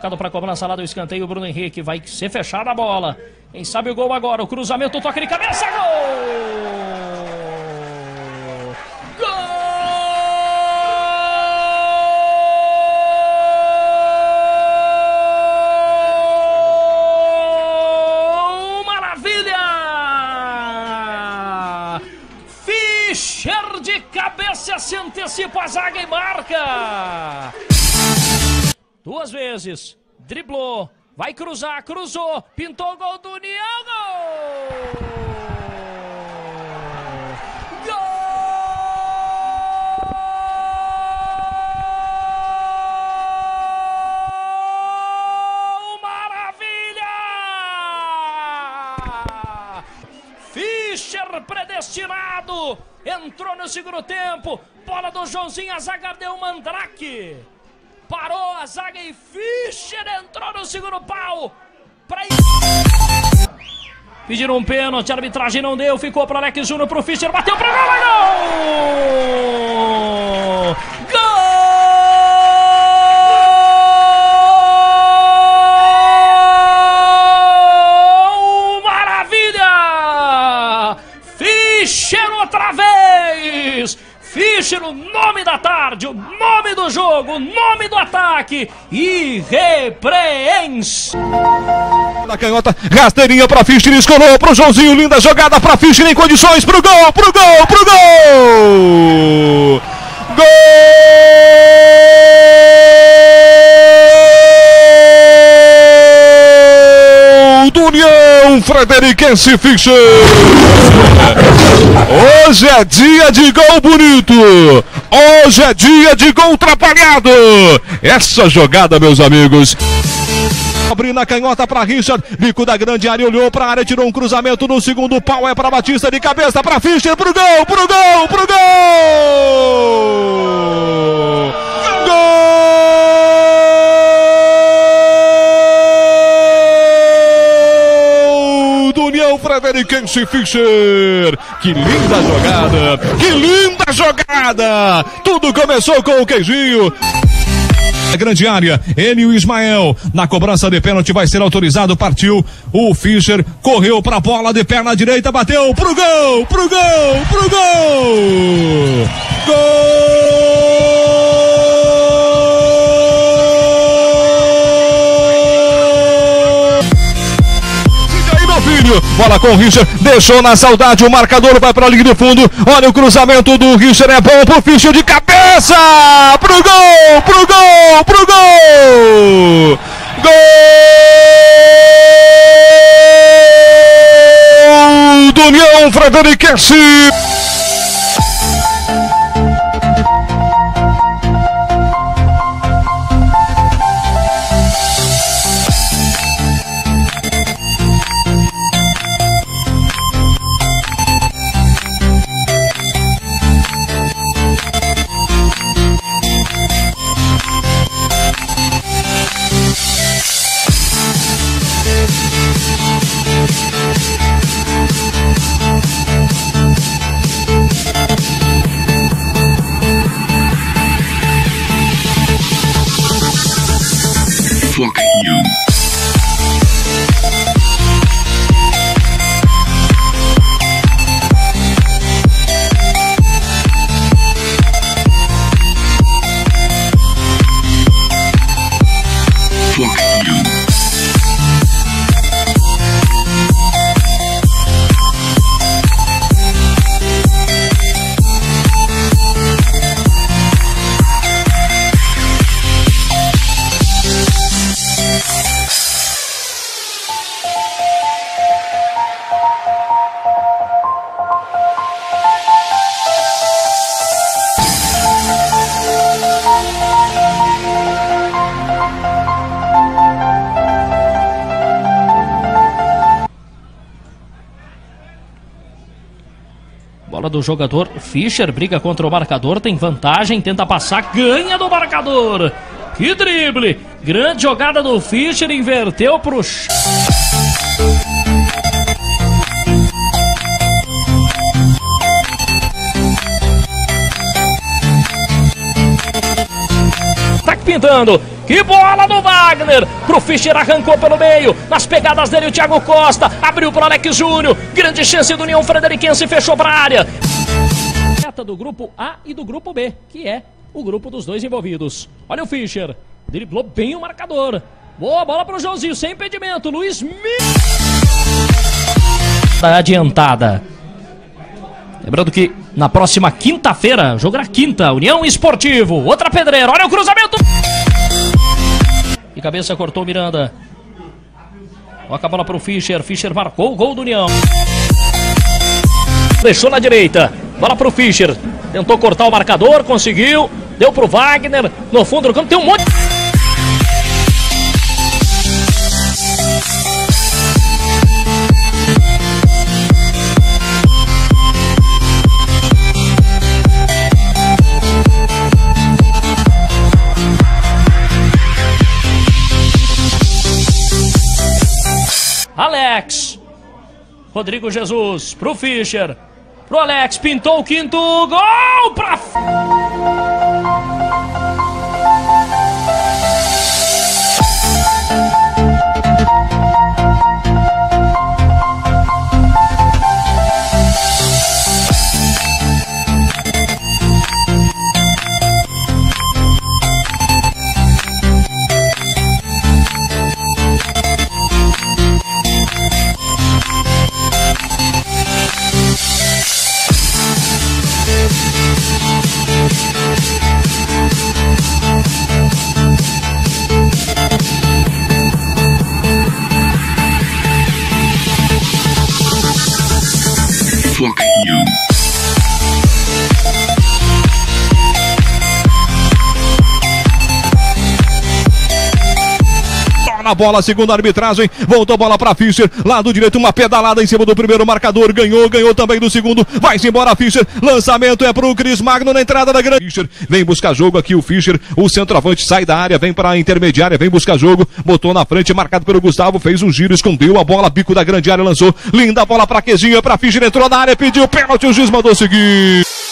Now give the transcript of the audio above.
deslocado para a cobrança lá do escanteio. O Bruno Henrique vai ser fechada a bola. Quem sabe o gol agora? O cruzamento, o toque de cabeça. Gol! Fischer de cabeça se antecipa a zaga e marca. 2 vezes, driblou, vai cruzar, cruzou, pintou o gol do União, gol! Fischer predestinado, entrou no segundo tempo, bola do Joãozinho, a zaga deu mandrake, parou a zaga e Fischer entrou no segundo pau. Pediram um pênalti, a arbitragem não deu, ficou para Alex Júnior, pro Fischer, bateu para gol, gol! Gol! Fischer outra vez! Fischer, o nome da tarde, o nome do jogo, o nome do ataque, irrepreensível. Na canhota, rasteirinha pra Fischer, escolou pro Joãozinho, linda jogada pra Fischer em condições, pro gol, pro gol, pro gol! Gol do União Frederiquense Fischer! Hoje é dia de gol bonito, hoje é dia de gol atrapalhado. Essa jogada, meus amigos, abrindo a canhota para Richard, bico da grande área, olhou para a área, tirou um cruzamento no segundo pau, é para Batista de cabeça, para Fischer, pro gol, pro gol, pro gol! Gol do União Frederiquense Fischer! Que linda jogada! Que linda jogada! Tudo começou com o queijinho. A grande área, ele e o Ismael, na cobrança de pênalti vai ser autorizado, partiu, o Fischer correu pra bola de perna direita, bateu pro gol, pro gol, pro gol! Gol filho, bola com o Richard, deixou na saudade, o marcador vai para a linha de fundo, olha o cruzamento do Richard, é bom pro Fischer de cabeça, pro gol, pro gol, pro gol, gol do União Frederiquense. Fuck you. Fuck you. Bola do jogador, Fischer briga contra o marcador, tem vantagem, tenta passar, ganha do marcador. Que drible! Grande jogada do Fischer, inverteu pro... Tá pintando. Que bola do Wagner. Pro Fischer, arrancou pelo meio. Nas pegadas dele o Thiago Costa. Abriu pro Alex Júnior. Grande chance do União Frederiquense, fechou pra área. Do grupo A e do grupo B, que é o grupo dos dois envolvidos. Olha o Fischer. Driblou bem o marcador. Boa bola pro Joãozinho, sem impedimento. Luiz da adiantada. Lembrando que na próxima quinta-feira, jogo na quinta, União Esportivo. Outra pedreira, olha o cruzamento. De cabeça cortou o Miranda. Toca a bola pro Fischer. Fischer marcou o gol do União. Deixou na direita. Bola pro Fischer. Tentou cortar o marcador, conseguiu. Deu pro Wagner. No fundo do campo tem um monte. Alex. Rodrigo Jesus pro Fischer. Pro Alex, pintou o quinto gol pra... Fuck you. Na bola, segunda arbitragem, voltou a bola para Fischer, lado direito, uma pedalada em cima do primeiro marcador, ganhou também do segundo, vai-se embora Fischer, lançamento é pro Cris Magno na entrada da grande. Fischer vem buscar jogo aqui, o Fischer, o centroavante sai da área, vem para a intermediária, vem buscar jogo, botou na frente, marcado pelo Gustavo, fez um giro, escondeu a bola, bico da grande área, lançou, linda bola para Quezinha, para Fischer, entrou na área, pediu pênalti, o juiz mandou seguir.